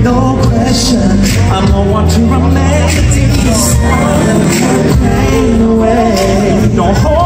no question. I'm the one to remedy. Let me take pain away. Don't hold